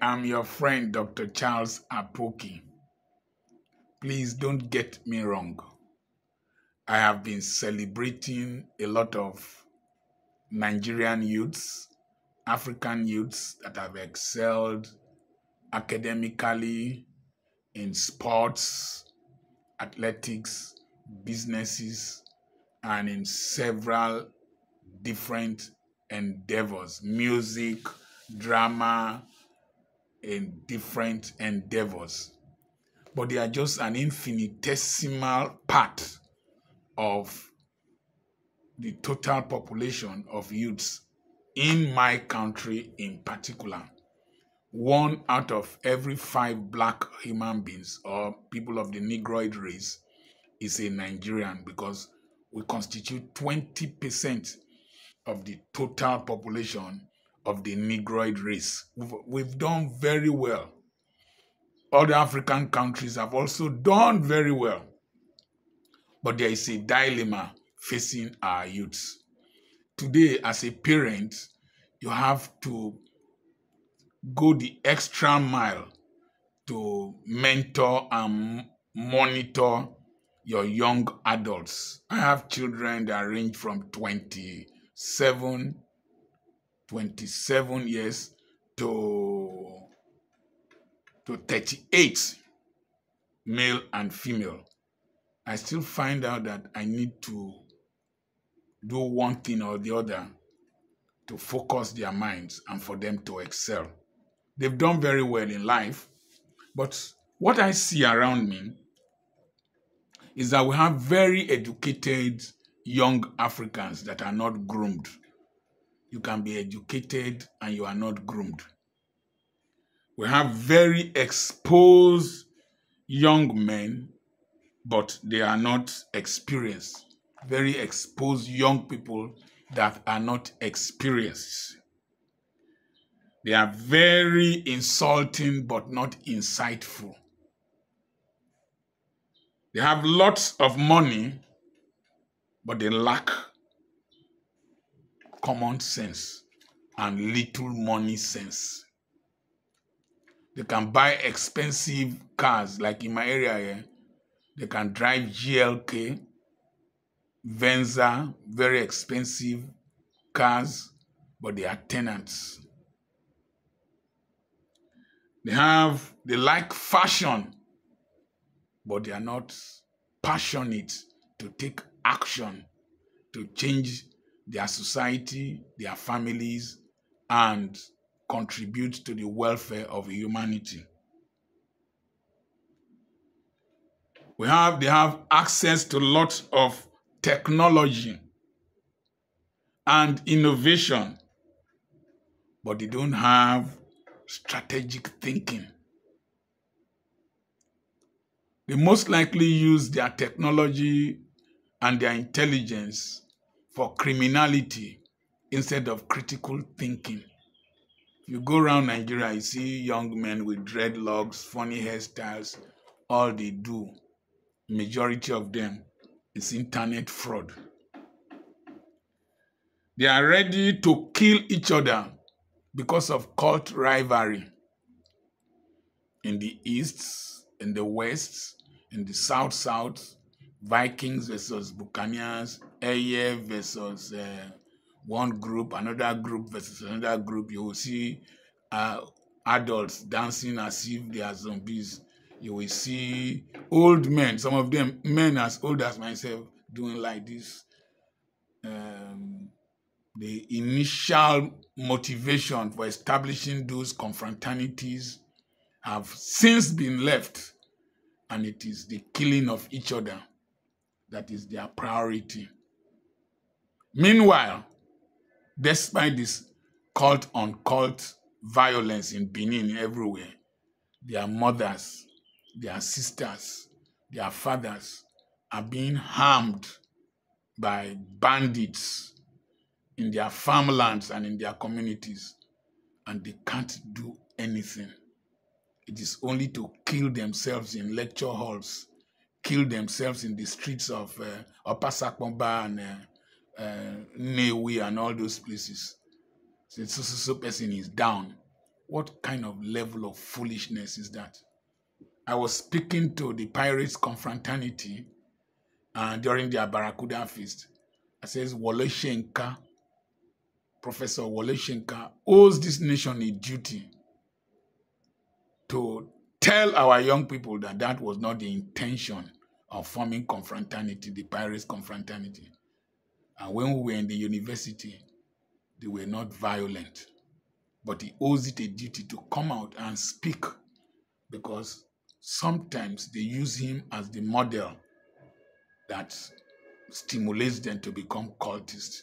I'm your friend, Dr. Charles Apoki. Please don't get me wrong. I have been celebrating a lot of Nigerian youths, African youths that have excelled academically, in sports, athletics, businesses, and in several different endeavors, music, drama, in different endeavors. But they are just an infinitesimal part of the total population of youths in my country in particular. 1 out of every 5 black human beings or people of the Negroid race is a Nigerian, because we constitute 20% of the total population of the Negroid race. We've done very well. Other African countries have also done very well. But there is a dilemma facing our youths. Today, as a parent, you have to go the extra mile to mentor and monitor your young adults. I have children that range from 27 years to 38, male and female. I still find out that I need to do one thing or the other to focus their minds and for them to excel. They've done very well in life, but what I see around me is that we have very educated young Africans that are not groomed. You can be educated and you are not groomed. We have very exposed young men, but they are not experienced. Very exposed young people that are not experienced. They are very insulting, but not insightful. They have lots of money, but they lack common sense and little money sense. They can buy expensive cars, like in my area here. They can drive GLK, Venza, very expensive cars, but they are tenants. They like fashion, but they are not passionate to take action to change their society, their families, and contribute to the welfare of humanity. They have access to lots of technology and innovation, but they don't have strategic thinking. They most likely use their technology and their intelligence for criminality instead of critical thinking. You go around Nigeria, you see young men with dreadlocks, funny hairstyles. All they do, majority of them, is internet fraud. They are ready to kill each other because of cult rivalry. In the East, in the West, in the South, Vikings versus Buccaneers, Eye versus one group, another group versus another group. You will see adults dancing as if they are zombies. You will see old men, some of them men as old as myself, doing like this. The initial motivation for establishing those confraternities have since been left, and it is the killing of each other that is their priority. Meanwhile, despite this cult-on-cult violence in Benin everywhere, their mothers, their sisters, their fathers are being harmed by bandits in their farmlands and in their communities, and they can't do anything. It is only to kill themselves in lecture halls, kill themselves in the streets of Upper Sakpomba and Newi and all those places. So person is down. What kind of level of foolishness is that? I was speaking to the Pirates Confraternity during their Barracuda feast. I says, Wole Soyinka, Professor Wole Soyinka owes this nation a duty to tell our young people that that was not the intention of forming confraternity, the Pirates Confraternity. And when we were in the university, they were not violent. But he owes it a duty to come out and speak, because sometimes they use him as the model that stimulates them to become cultists.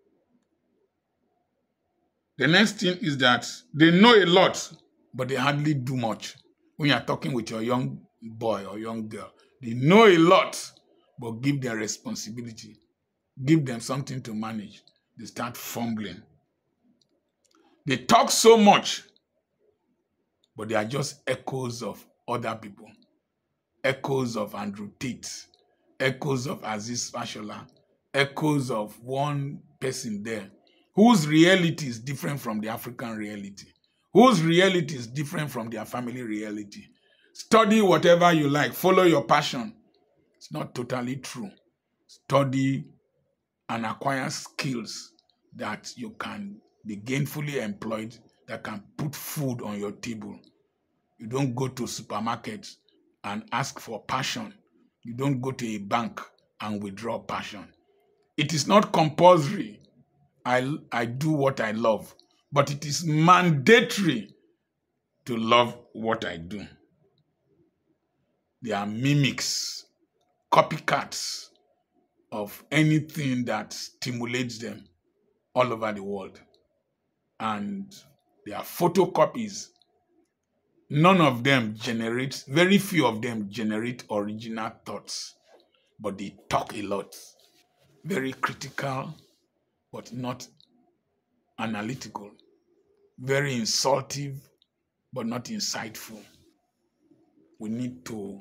The next thing is that they know a lot, but they hardly do much. When you are talking with your young boy or young girl, they know a lot, but give them responsibility. Give them something to manage. They start fumbling. They talk so much, but they are just echoes of other people. Echoes of Andrew Tate, echoes of Aziz Fashola, echoes of one person there whose reality is different from the African reality, whose reality is different from their family reality. Study whatever you like, follow your passion. It's not totally true. Study and acquire skills that you can be gainfully employed, that can put food on your table. You don't go to supermarkets and ask for passion. You don't go to a bank and withdraw passion. It is not compulsory. I do what I love, but it is mandatory to love what I do. They are mimics, copycats of anything that stimulates them all over the world. And they are photocopies. None of them generate, very few of them generate original thoughts, but they talk a lot. Very critical, but not analytical. Very insultive, but not insightful. We need to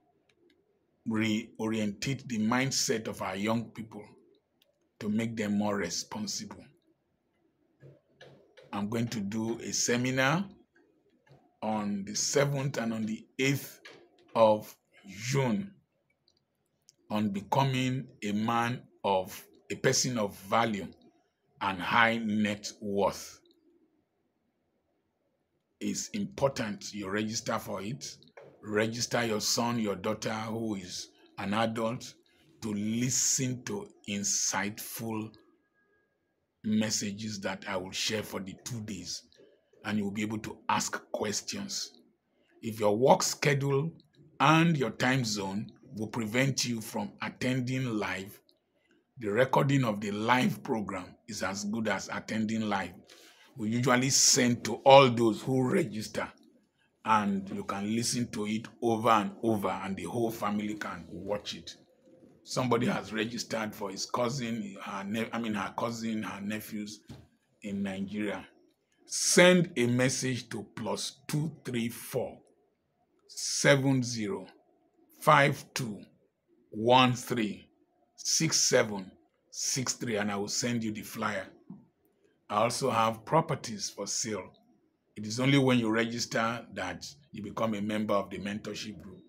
reorientate the mindset of our young people to make them more responsible. I'm going to do a seminar on the 7th and on the 8th of June on becoming a person of value and high net worth. It's important you register for it. Register your son, your daughter who is an adult to listen to insightful messages that I will share for the 2 days, and you'll be able to ask questions. If your work schedule and your time zone will prevent you from attending live, the recording of the live program is as good as attending live. We usually send to all those who register, and you can listen to it over and over, and the whole family can watch it. Somebody has registered for his cousin, her cousin, her nephews in Nigeria. Send a message to +234 70 52 13 67 63, and I will send you the flyer. I also have properties for sale. It is only when you register that you become a member of the mentorship group.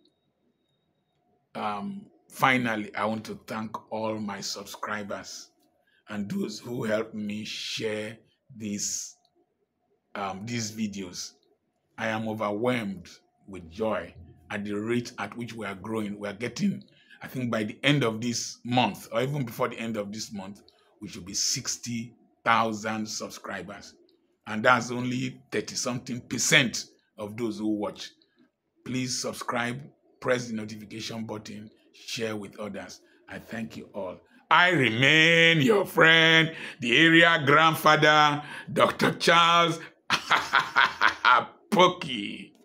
Finally, I want to thank all my subscribers and those who help me share these videos. I am overwhelmed with joy at the rate at which we are growing. We are getting, I think by the end of this month, or even before the end of this month, we should be 60,000 subscribers. And that's only 30-something% of those who watch. Please subscribe, press the notification button, share with others. I thank you all. I remain your friend, the area grandfather, Dr. Charles Pokey.